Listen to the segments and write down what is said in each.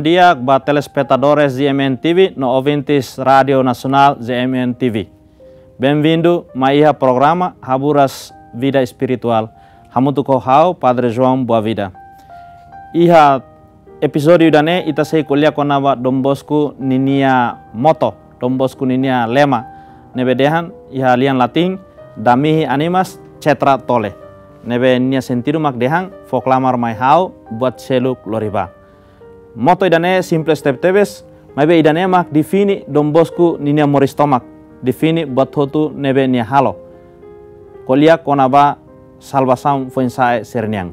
dia, ba telespectadores ZMN TV, no ouvintes Radio Nacional ZMN TV. Bem-vindo a programa Haburas Vida Espiritual. Hamutu kohau Padre João Boavida. Iha episódio dane ita sei kuliah konava Dom Bosco ninia moto, Dom Bosco ninia lema. Nebedehan iha lian latin damihi animas cetra tole. Nebe nia sentiru mak dehang foklamar mai hau buat seluk loriba. Moto idane simple step tebes, mabe idane mak defini Dom Bosco ninia moristomak, defini buat hotu nebe nia halo. Kuliah konava salvação foinsae serniang.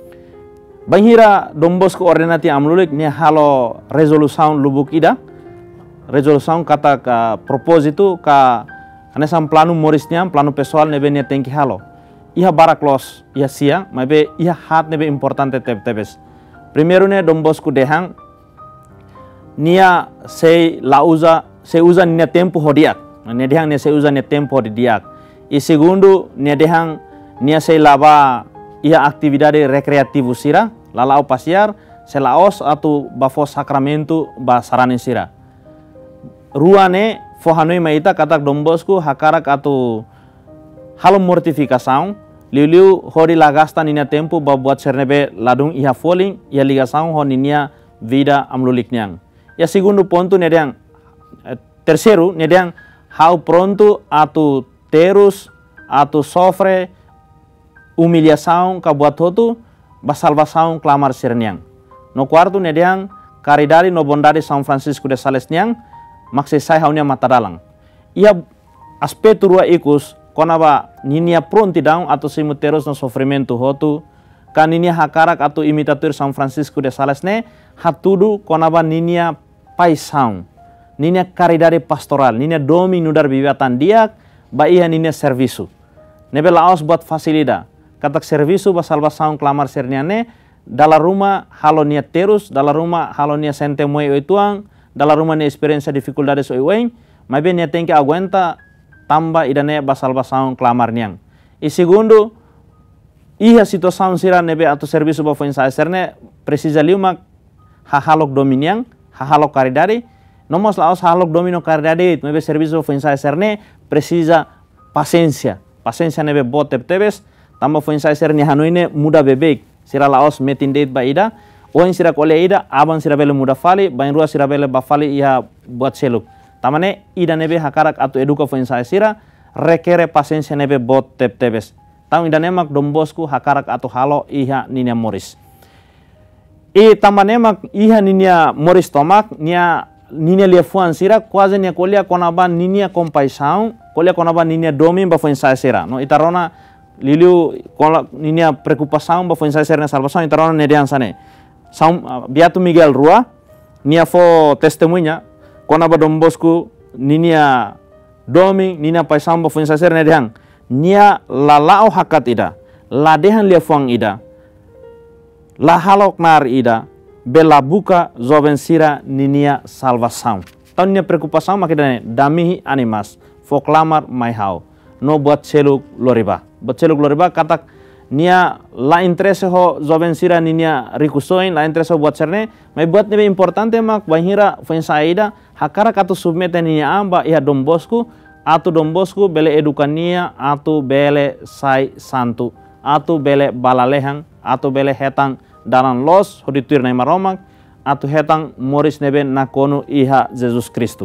Banhira Dom Bosco ordenati amlulik nia halo resolução lubuk ida. Resolução kata ka propósito ka anesam plano morisniam, plano pessoal nebe nia tengki halo. Iha baraklos, iha sia, mabe iha hat nebe importante tebes. Primeiro ne Dom Bosco dehang nia sei usa nia tempo hodiak. Nia dehang nia sei usa nia tempo hodiak. E segundo nia dehang nia sei lava iha atividade recreativo sira, lalau pasiar, selaos atau bafo sakramento ba sarane sira. Ruane fohanoi maita katak Dom Bosco hakarak atau halo mortificação, liu hori lagasta ninia tempo ba buat sernebe ladung iha foling, iha ligação ho ninia vida amluliknyang. Ya segundo ponto nedang terceiro nedang hau pronto atau terus atau sofre humilhação ka buat hotu ba salvação clamar serniang. No quarto nedang caridade no bondade São Francisco de Sales niang maksesai haunya matadalang. Ia aspecto rua ikus konaba ninia pronti daun atau simuteros no sofrimento hotu kan ninia hakarak atau imitator São Francisco de Sales ne hatudu konaba ninia paisão, ninia caridade pastoral, ninia domi nudar bibiatan diak ba iha ninia serviço. Nebe laos buat fasilida katak serviço ba salvação clamar serniane dalam rumah halo nia terus, dalam rumah halo nia sente moe oituang, dalam rumah nia experiência dificuldades oiweng, mabe nia tengke aguenta tamba idane ba salvação clamar niang. E segundo, iha situação sira nebe atau serviço ba foinsa serne precisa liuma hahalok dominiang, hahalok caridade, nomos laos hahalok domino caridade, nebe serviço ba foinsa serne precisa paciência. Paciência nebe bot tebes, tamba foinsa serne hanuine muda bebek, sira laos metindet ba ida, oin sira kole ida, aban sira bele muda fali, bain rua sira bele ba fali iha buat seluk. Tamane ida nebe hakarak atau eduka foinsa sira requere paciência nebe bot tebes. Tang ida nemak Dom Bosco hakarak atau halo iha ninia moris. E tamanemak iha ninia moris tomak ninia lefuan sira quase nia kolia konaban ninia compaixão, kolia konaban ninia domi ba foinsa sira. No itarona liliu kola ninia preocupação ba foinsa sira na salvação itarona nedian sane. Beato Miguel Rua nia fo testemunha konaba Dom Bosco ninia domi ninia paisão ba foinsa sira nedian nia lalao hakat ida, la dehan lefuang ida, la halok nar ida, bela buka zoben sira ninia salvação. Tau nia preocupação makidane damihi animas, foklamar mai hau, no buat seluk loriba. Buat seluk loriba katak nia la interesse ho zoben sira ninia rikusoin, la interesse ho buat serne, mai buat nebe importante mak bahira foinsa ida, hakara katu submete ninia amba iha Dom Bosco, atau Dom Bosco bele edukania, atau bele sai santu, atau bele balalehang, atau bele hetang dalam los hodituir na maromak, atau hetang moris nebe nakono iha Jesus Kristu.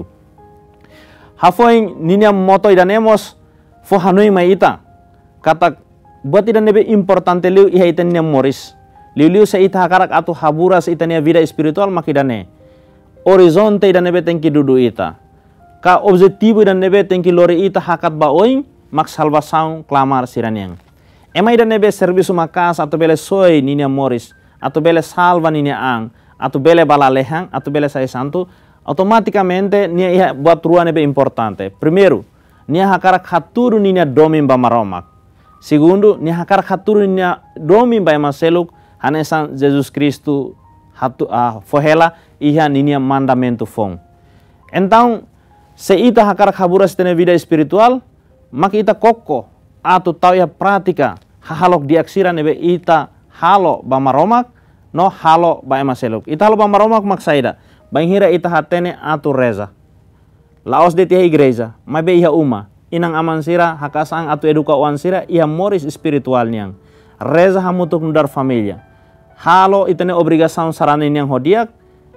Hafoing ninia moto idanemos fo hanui mai ita, kata buat idan nebe importante liu iha ita ninia moris, liu se ita hakarak atau haburas ita nia vida espiritual makidane, horizonte idan nebe tengki dudu ita. Ka objetivo dan nebe tengki lori ita hakat baoing mak salvação clamar siraniang. Ema idan nebe serviço makas atau bele soy ninia moris, atau bele salva ninia ang, atau bele balalehang, atau bele sai santo, automaticamente nia iha buat rua nebe importante. Primeiro, nia hakarak haturu ninia domin ba maromak. Segundo, nia hakarak haturu ninia domin ba maseluk hanesan Jesus Kristu hatu fohela iha ninia mandamento fong. Então, se ita hakarak haburas tene vida espiritual, maka ita koko atau tahu ya pratika hahalok diaksira nebe ita halo ba maromak, no halo ba ema seluk. Ita halo ba maromak maksaida. Banghira ita hatene atu reza. Laos de tia igreja, mabe iha uma. Inang aman sira, hakasang atu eduka wan sira, iha moris espiritual niang. Reza hamutuk nudar familia. Halo itane obrigação sarane niang hodiak.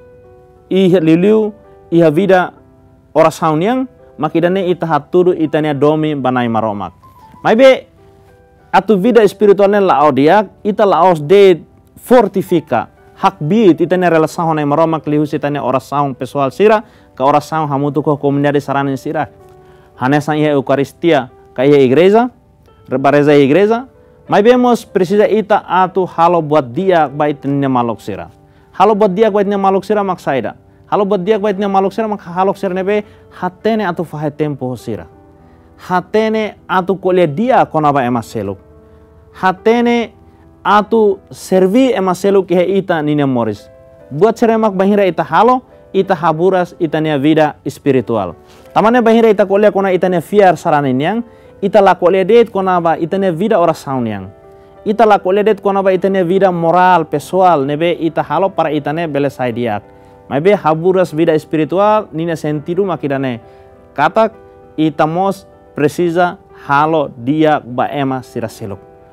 Iha liliu, iha vida oração niang. Makidane ita haturu itane domi banai maromak. Mabe atu vida espiritualnya lao diak, ita laos de fortifica. Hak bit itane relação nai maromak lihus itane oração pessoal sira, ka oração hamutu ko komunidade sarane sira. Hanesan iha eucaristia ka iha igreja, rebareza igreja. Maibemos precisa ita atu halo buat dia baitnya malok sira. Halo buat dia baitnya malok sira maksaida. Halo buat dia baitnya malok sira mak halok sira nebe hatene atu fahe tempo sira. Hatene atu kolya dia konaba ema seluk. Hatene atu servi ema seluk ke ita nina moris. Buat seremak bahira ita halo, ita haburas itania vida espiritual. Tamane bahira ita kolya kona itania fiar saranin yang, ita la kolya det konaba itania vida oração yang. Ita la kolya det konaba itania vida moral pessoal nebe ita halo para itane belesai diak. Mabe haburas vida espiritual nina sentido makidane. Katak itamos precisa halo dia baema sira seluk.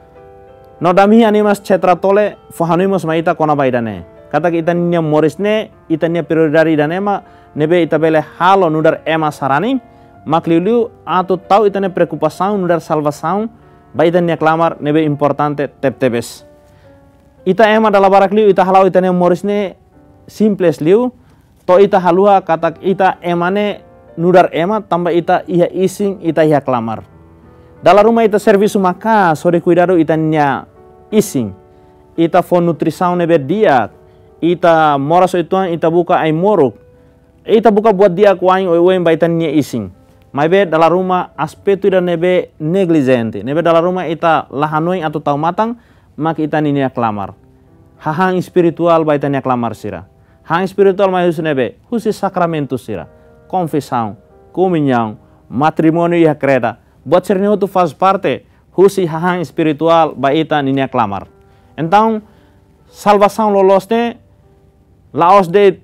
No dami animas cetra tole fohanimos maita kona baidane. Kata kita niya morisne ita niya prioridari danema nebe ita bele halo nudar ema sarani makliu atau tau ita ne preocupação nudar salvação baita niya clamar nebe importante tep-tebes. Ita ema dalam barak liu ita halau ita niya morisne simples liu to ita halua kata ita emane nudar ema tambah ita iha ising ita iha clamar. Dalam rumah ita servisu maka sore cuidado ita nya ising. Ita fon nutrição nebe dia. Ita mora so ituan ita buka ai moruk. Ita buka buat dia kuaing oe ita nya ising. Maibe dalam rumah aspek ida nebe negligente. Nebe dalam rumah ita lahanuing atau tau matang mak ita nya clamar. Hahang spiritual ita nya clamar sira. Hang spiritual mahus nebe husi sakramento sira. Confissão, comunhão, matrimônio e a creda. Buat sernya itu faz parte husi hahang espiritual baita ninya clamar. Então, salvação lolosne laos de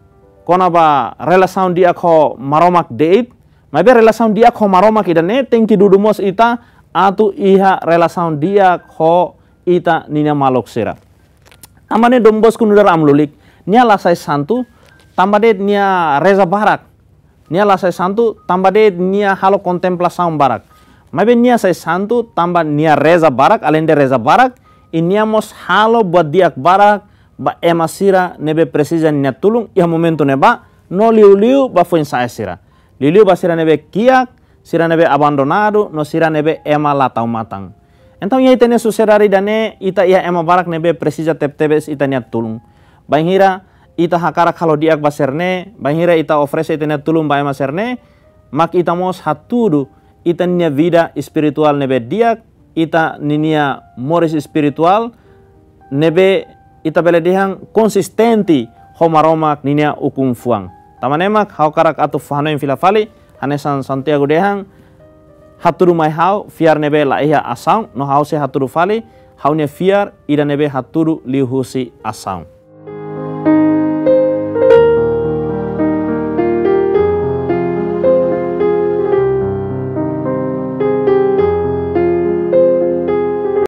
konaba relação dia ko maromak deit, mas relação dia ko maromak idane tem que dudumos ita atu iha relação dia ko ita ninya malok sira. Amane dombos kunudar amlulik, nia lasai santu tambah de nia reza barak. Nia lasai santu tambah de nia halo contemplação barak. Mas nia sai santu tambah nia reza barak, além de reza barak, iniamos halo buat diak barak, ba ema sira nebe precisa nia tulung, ia momento neba no liu-liu ba foi sai sira. Liu-liu ba sira nebe kiak, sira nebe abandonado, no sira nebe ema latau matang. Então ia itene sucedari dane ita ia ema barak nebe precisa tep-tebes ita nia tulung. Banghira ita hakara kalau diak ba serne, banghira ita ofrece ita nia tulung ba ema serne, mak ita mos hatudu ita nia vida espiritual nebe diak, ita ninia moris espiritual nebe ita bele dihang konsistenti homaromak ninia ukum fuang. Tamanemak hau karak atu fahano yang filafali hanesan Santiago dehang haturu mai hau fiar nebe la iha asang no hau se haturu fali hau nia fiar ida nebe haturu lihusi asang.